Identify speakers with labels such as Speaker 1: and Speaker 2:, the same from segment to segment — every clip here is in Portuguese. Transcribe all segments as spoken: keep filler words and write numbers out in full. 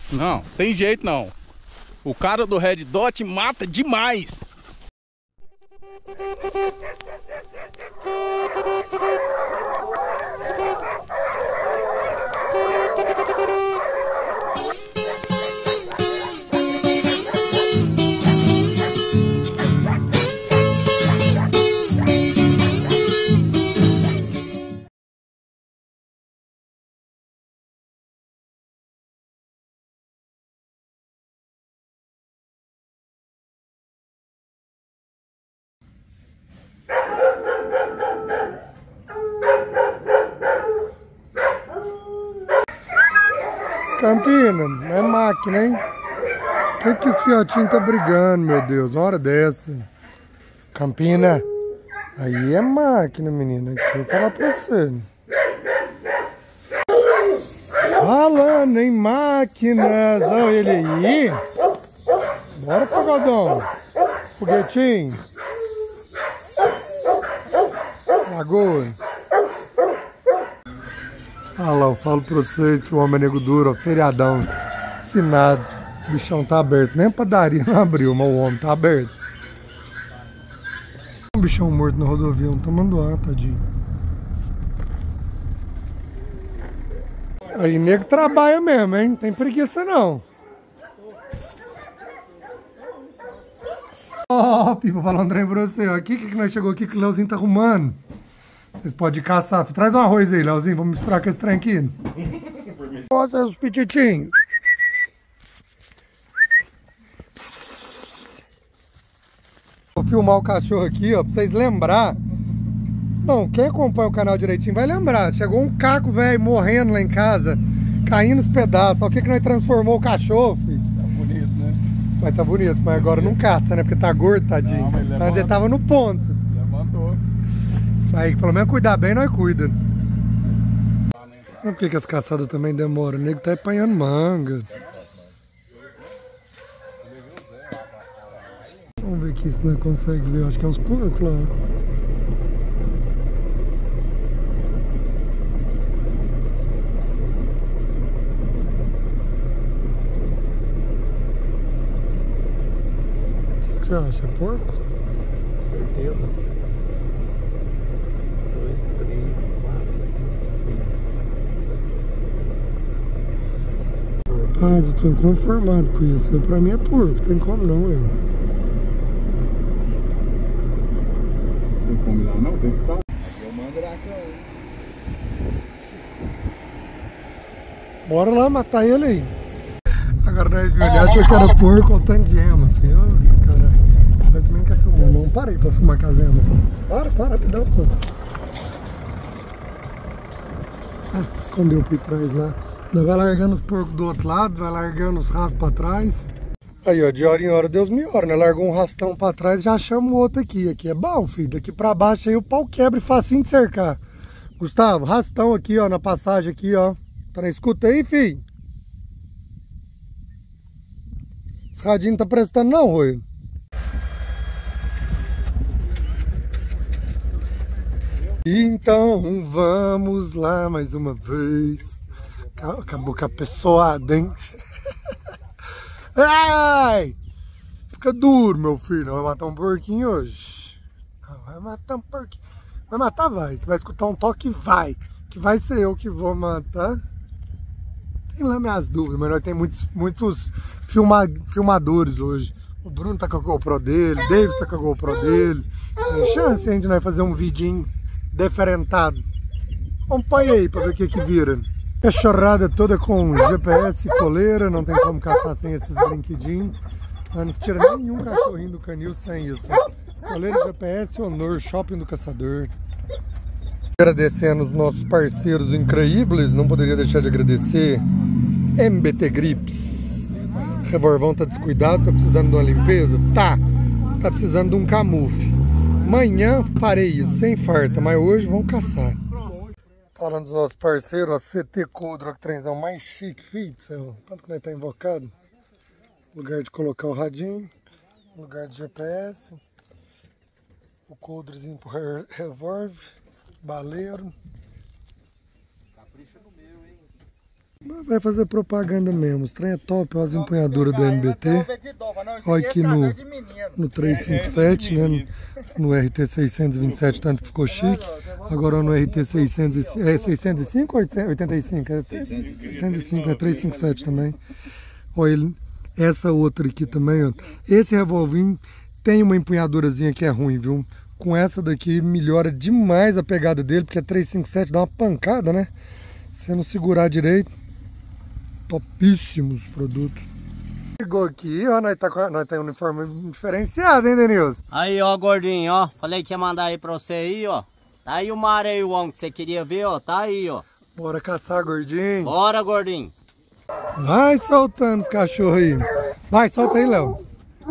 Speaker 1: Não, tem jeito não. O cara do Red Dot mata demais.
Speaker 2: Campina, é máquina, hein? Por que, que esse fiotinho tá brigando, meu Deus? Uma hora dessa. Campina, aí é máquina, menina. Deixa eu falar pra você. Falando em máquinas, olha ele aí. Bora, pagodão. Foguetinho. Lagoa. Ah lá, eu falo pra vocês que o Homem Nego Duro, ó, feriadão, finados, o bichão tá aberto. Nem a padaria não abriu, mas o homem tá aberto. Um bichão morto na rodovia, não tomando ar, tadinho. Aí nego trabalha mesmo, hein? Não tem preguiça não. Ó, oh, vou falar um trem pra você, ó. Aqui que nós chegou aqui que o Leozinho tá arrumando. Vocês podem caçar. Traz um arroz aí, Leozinho. Vamos misturar com esse trem aqui. Olha os pititinhos. Vou filmar o cachorro aqui, ó, pra vocês lembrar. Não, quem acompanha o canal direitinho vai lembrar. Chegou um caco velho morrendo lá em casa, caindo os pedaços. Olha o que que nós transformou o cachorro, filho.
Speaker 1: Tá bonito, né?
Speaker 2: Mas tá bonito, mas agora não caça, né? Porque tá gordo, tadinho. Não, mas ele Antes ele tava no ponto.
Speaker 1: Levantou.
Speaker 2: Aí, pelo menos cuidar bem, nós cuida. Não, por que que as caçadas também demoram? O nego tá apanhando manga. Vamos ver aqui se nós conseguimos ver. Acho que é uns porcos lá. O que que você acha? É porco?
Speaker 3: Certeza.
Speaker 2: Ah, eu tô inconformado com isso. Pra mim é porco, tem como não, eu.
Speaker 1: Tem como lá não? Tem que estar. Aqui é o mandraca.
Speaker 2: Bora lá matar ele aí. Agora nós viu, ele achou que era porco ou tanto de ema, filho. Oh, caralho. Eu também não quer filmar, não. Parei pra filmar com as emas. Para, para, rapidão, só. Ah, escondeu por trás lá. Vai largando os porcos do outro lado, vai largando os rastros pra trás. Aí, ó, de hora em hora Deus me ora, né? Largou um rastão pra trás, já chama o outro aqui. Aqui é bom, filho. Daqui pra baixo aí o pau quebra e facinho de cercar. Gustavo, rastão aqui, ó, na passagem aqui, ó. Tá na escuta aí, filho? Esse radinho não tá prestando não, Rui. Então, vamos lá mais uma vez. Acabou com a pessoada, hein? Ai! Fica duro, meu filho. Vai matar um porquinho hoje. Vai matar um porquinho. Vai matar, vai. Que vai escutar um toque, vai. Que vai ser eu que vou matar. Tem lá minhas dúvidas, mas nós temos muitos, muitos filma, filmadores hoje. O Bruno tá com a GoPro dele, o David tá com a GoPro dele. Tem chance ainda de nós fazer um vidinho diferentado. Acompanha aí pra ver o que que vira. A chorrada toda com G P S e coleira, não tem como caçar sem esses brinquedinhos. Não se tira nenhum cachorrinho do canil sem isso. Coleira, G P S, Honor, Shopping do Caçador. Agradecendo os nossos parceiros incríveis, não poderia deixar de agradecer M B T Grips. Revolvão tá descuidado, tá precisando de uma limpeza? Tá! Tá precisando de um camufle. Amanhã farei isso, sem farta, mas hoje vão caçar. Falando dos nossos parceiros, a C T Coldro, que trenzão mais chique, filho. Quanto que nós tá invocado? Lugar de colocar o radinho, lugar de G P S, o coldrozinho pro revólver, baleiro. Vai fazer propaganda mesmo. Os trem é top, ó, as empunhaduras do M B T. Olha aqui no, no trezentos e cinquenta e sete, né? No R T seiscentos e vinte e sete, tanto que ficou chique. Agora no R T seiscentos e cinco, é seiscentos e cinco ou oitenta e cinco? É seiscentos e cinco, é trezentos e cinquenta e sete também. Olha ele, essa outra aqui também, ó. Esse revolvinho tem uma empunhadurazinha que é ruim, viu? Com essa daqui melhora demais a pegada dele, porque a trezentos e cinquenta e sete dá uma pancada, né? Se não segurar direito, topíssimos produtos. Chegou aqui, ó, nós, tá com, nós temos um uniforme diferenciado, hein, Denilson?
Speaker 4: Aí, ó, gordinho, ó, falei que ia mandar aí pra você aí, ó. Tá aí o mar aí, o homem que você queria ver, ó, tá aí, ó.
Speaker 2: Bora caçar, gordinho.
Speaker 4: Bora, gordinho.
Speaker 2: Vai soltando os cachorros aí. Vai, solta aí, Léo.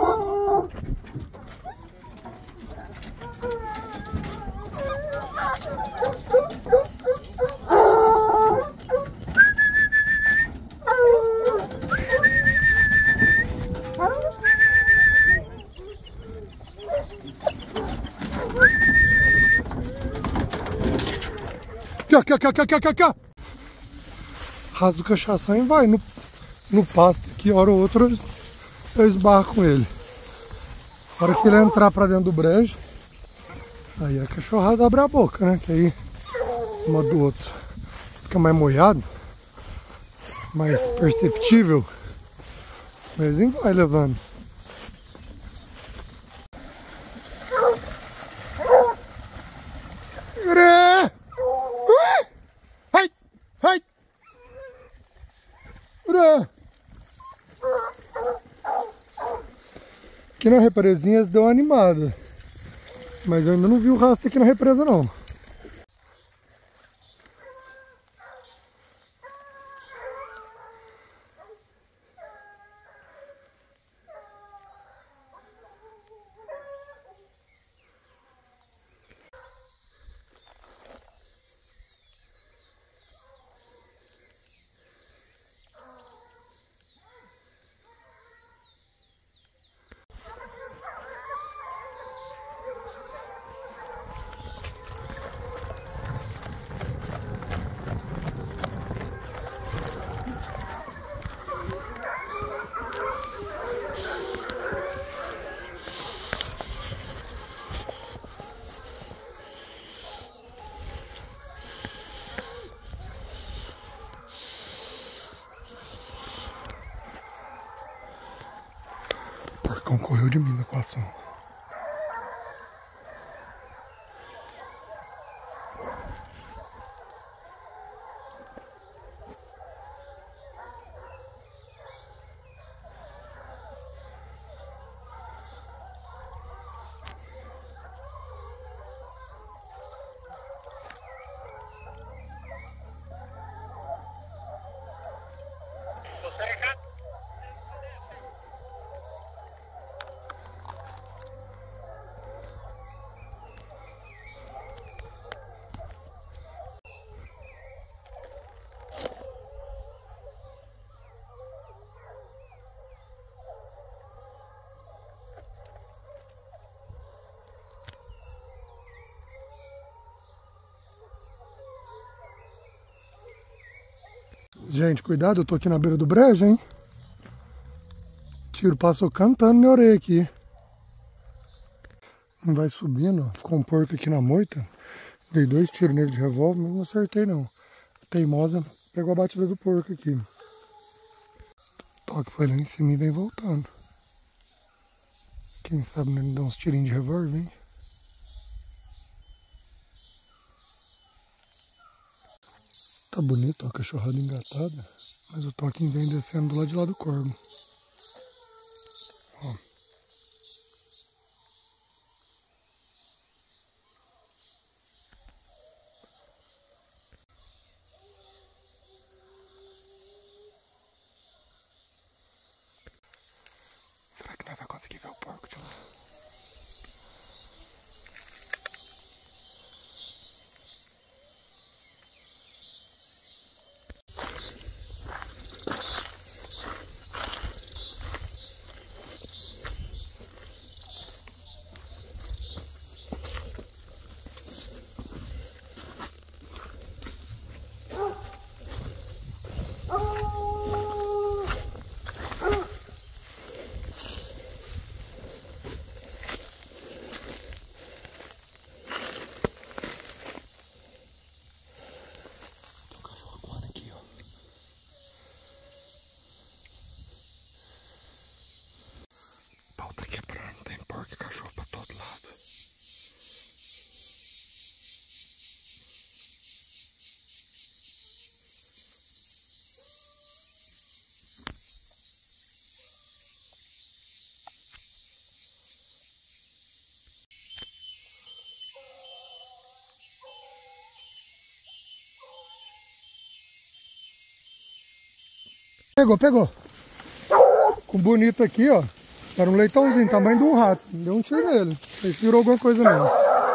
Speaker 2: Aqui, aqui, aqui, aqui, aqui, aqui. Rasga o cachação e vai no, no pasto, que hora ou outra eu, eu esbarro com ele. A hora que ele entrar pra dentro do brejo, aí a cachorrada abre a boca, né? Que aí uma do outro fica mais molhado, mais perceptível. Mas ele vai levando. Aqui na represinha deu uma animada, mas eu ainda não vi o rastro aqui na represa não. O porcão correu de mim na equação. Gente, cuidado, eu tô aqui na beira do brejo, hein? Tiro passou cantando minha orelha aqui. Vai subindo, ó. Ficou um porco aqui na moita. Dei dois tiros nele de revólver, mas não acertei não. A teimosa pegou a batida do porco aqui. O toque foi lá em cima e vem voltando. Quem sabe não dá uns tirinhos de revólver, hein? Tá bonito, ó, a cachorrada engatada, mas o toquinho vem descendo do lado de lá do corvo. Ó. Será que nós vamos conseguir ver o porco de lá? Pegou, pegou. Com bonito aqui, ó. Era um leitãozinho, tamanho de um rato. Deu um tiro nele. Não sei se virou alguma coisa não.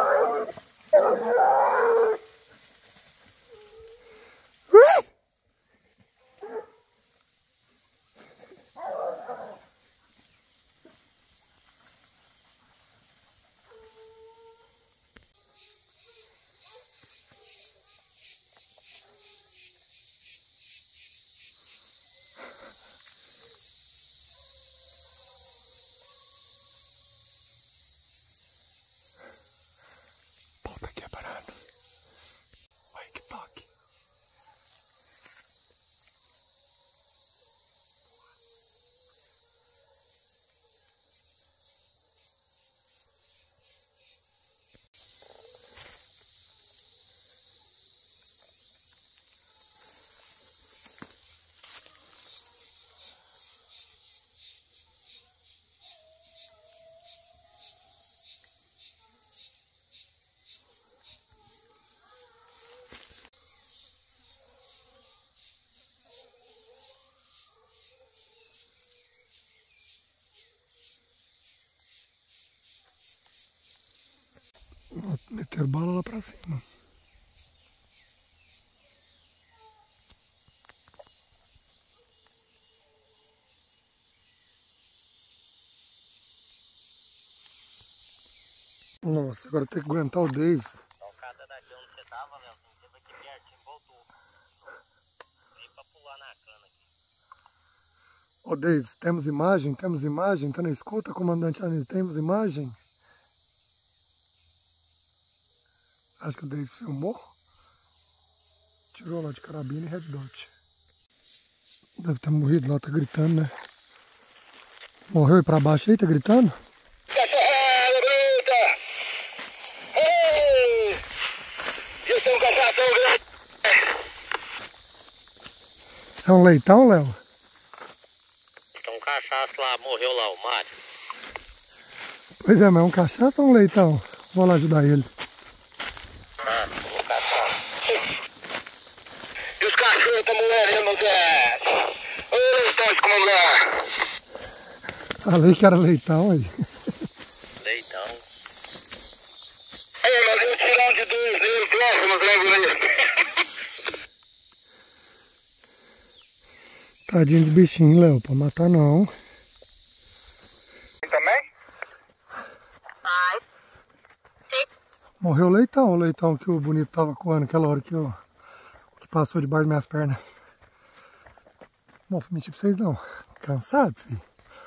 Speaker 2: Tá aqui parado. Olha que toque. Meter bala lá pra cima. Nossa, agora tem que aguentar o Davis.
Speaker 4: Tocada daqui onde você tava, Léo. Você vai aqui pertinho, voltou. Veio pra pular na cana aqui.
Speaker 2: Ô Davis, temos imagem? Temos imagem? Tá na escuta, comandante Anis? Temos imagem? Acho que o Davis filmou. Tirou lá de carabina e red dot. Deve ter morrido lá, tá gritando, né? Morreu aí pra baixo aí, tá gritando?
Speaker 5: Cachorrada bruta! Ei! Isso é um cachorro grande!
Speaker 2: É um leitão, Léo?
Speaker 4: Então um cachaço lá, morreu lá, o Mário.
Speaker 2: Pois é, mas é um cachaça ou um leitão? Vou lá ajudar ele.
Speaker 4: Ah, um cachaço.
Speaker 5: E os cachorros estão morrendo, Zé! Ô, leitão de comandar!
Speaker 2: Falei que era leitão aí.
Speaker 4: Leitão.
Speaker 5: Ei, mas eu tirar um de dois dele próximo, Zé Bonito!
Speaker 2: Tadinho de bichinho, Léo, pra matar não.
Speaker 5: Também?
Speaker 2: Morreu o leitão, o leitão que o bonito tava coando aquela hora que, eu, que passou debaixo das minhas pernas. Não vou mentir pra vocês não. Cansado, filho?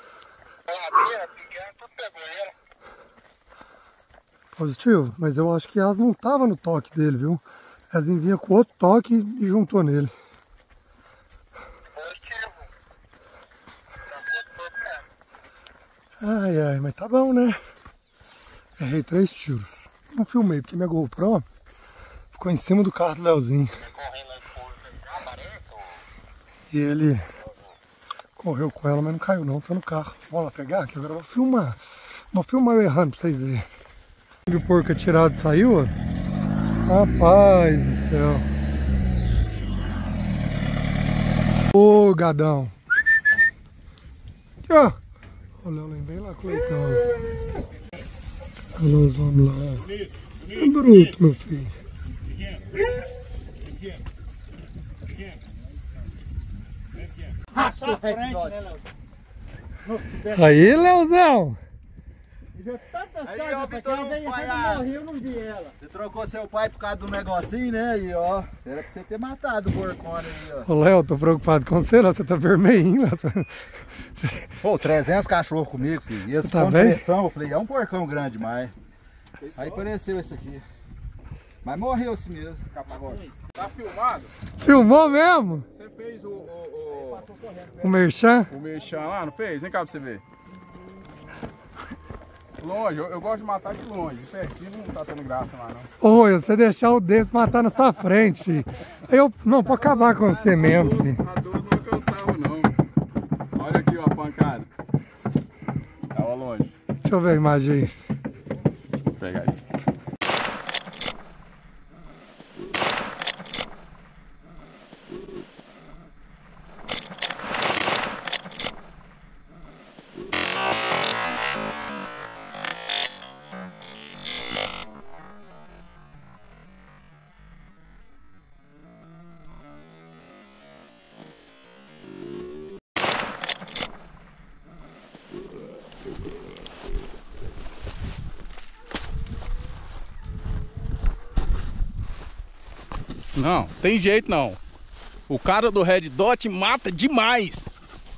Speaker 2: Positivo, mas eu acho que elas não estavam no toque dele, viu? Elas vinham com outro toque e juntou nele. Ai, ai, mas tá bom, né? Errei três tiros. Não filmei, porque minha GoPro ficou em cima do carro do Leozinho. E ele correu com ela, mas não caiu não, tá no carro. Vamos lá pegar, que agora eu vou filmar. Vou filmar eu errando pra vocês verem. O porco atirado saiu, ó. Rapaz do céu. Ô, gadão. Aqui, ó. Olha, eu lembrei lá com o leitão. Olha os homens lá. É bruto, meu filho. Aí, Leozão.
Speaker 3: Aí, ó, Vitor, não vi ela. Você trocou seu pai por causa do negocinho, né? Aí, ó. Era pra você ter matado o porcone aí, ó.
Speaker 2: Ô, Léo, tô preocupado com você, Léo. Você tá vermelhinho, Léo.
Speaker 3: Pô, trezentos cachorros comigo, filho. E esse
Speaker 2: tá
Speaker 3: com
Speaker 2: bem?
Speaker 3: pressão, eu falei, é um porcão grande demais. Aí apareceu esse aqui. Mas morreu esse mesmo.
Speaker 1: Tá filmado?
Speaker 2: Filmou mesmo?
Speaker 1: Você fez o, o,
Speaker 2: O merchan?
Speaker 1: o, o merchan lá, não fez? Vem cá pra você ver. Longe, eu, eu gosto de matar de longe. De pertinho não tá tendo graça lá, não.
Speaker 2: Oi, você deixar o Davis matar na sua frente, filho. Eu não, vou acabar com você mesmo, filho.
Speaker 1: A doze não alcançava, não. Olha aqui, ó, a pancada. Tava longe.
Speaker 2: Deixa eu ver a imagem aí.
Speaker 1: Vou pegar isso. Não, tem jeito não. O cara do Red Dot mata demais.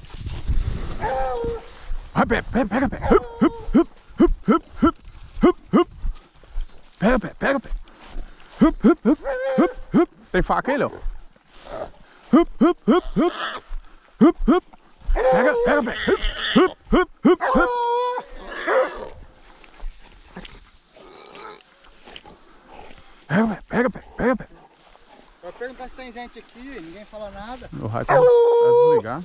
Speaker 1: Pega, pega, pega, pega. Pega, pega, pega, pega. Tem faca aí, Léo? Pega, pega, pega. Pega, pega, pega, pega, pega.
Speaker 3: Vai perguntar se tem gente aqui, ninguém fala nada.
Speaker 1: O raio tá desligar.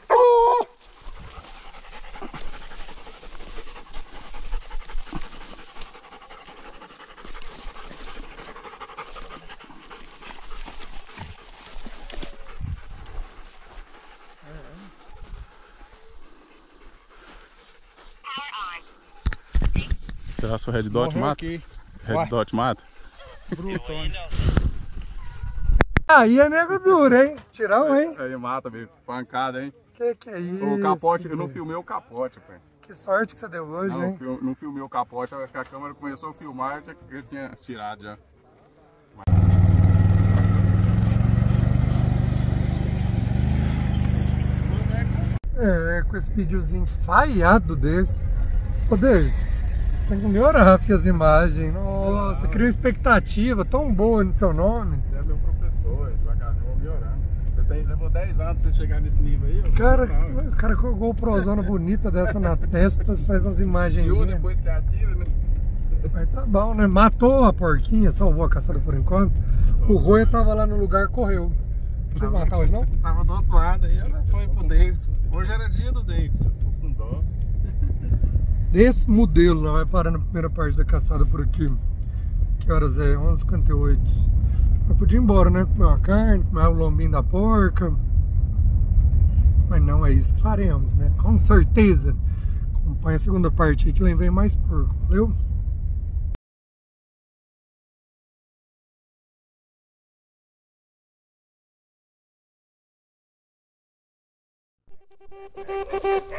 Speaker 1: Será que o Red Dot
Speaker 3: Morreu
Speaker 1: mata?
Speaker 3: aqui.
Speaker 1: Red
Speaker 3: Vai.
Speaker 1: Dot mata?
Speaker 3: Bruto, hein?
Speaker 2: Aí é nego duro, hein? Tirão, hein?
Speaker 1: Aí mata, bicho. Pancada, hein?
Speaker 2: Que que é isso?
Speaker 1: O capote, eu não
Speaker 2: velho?
Speaker 1: filmei o capote, pai.
Speaker 2: Que sorte que você deu hoje,
Speaker 1: Não,
Speaker 2: hein?
Speaker 1: fil- não filmei o capote, acho que a câmera começou a filmar, eu tinha, eu tinha tirado já.
Speaker 2: É, com esse videozinho falhado desse. Ô, Deus, tem que melhorar, filho, as imagens. Nossa, criou expectativa tão boa no seu nome.
Speaker 1: Você é meu professor, devagarzinho, eu vou melhorando. Você tem, levou dez anos pra você chegar nesse nível aí? Eu vou
Speaker 2: Cara,
Speaker 1: melhorando.
Speaker 2: o cara com a GoProzona bonita dessa na testa, faz umas
Speaker 1: Viu
Speaker 2: imagenzinhas.
Speaker 1: depois que atira, né?
Speaker 2: Mas tá bom, né? Matou a porquinha, salvou a caçada por enquanto. O Roia tava lá no lugar, correu. Não quis matar hoje, não?
Speaker 1: Tava do outro lado aí, ela foi pro Davidson. Hoje era dia do Davidson. Tô com dó.
Speaker 2: Desse modelo, nós vai parar na primeira parte da caçada por aqui. Que horas é? onze e cinquenta e oito. Eu podia ir embora, né? Comer uma carne, comer o lombinho da porca. Mas não é isso que faremos, né? Com certeza. Acompanha a segunda parte aí que lá vem mais porco, valeu?
Speaker 5: Thank you.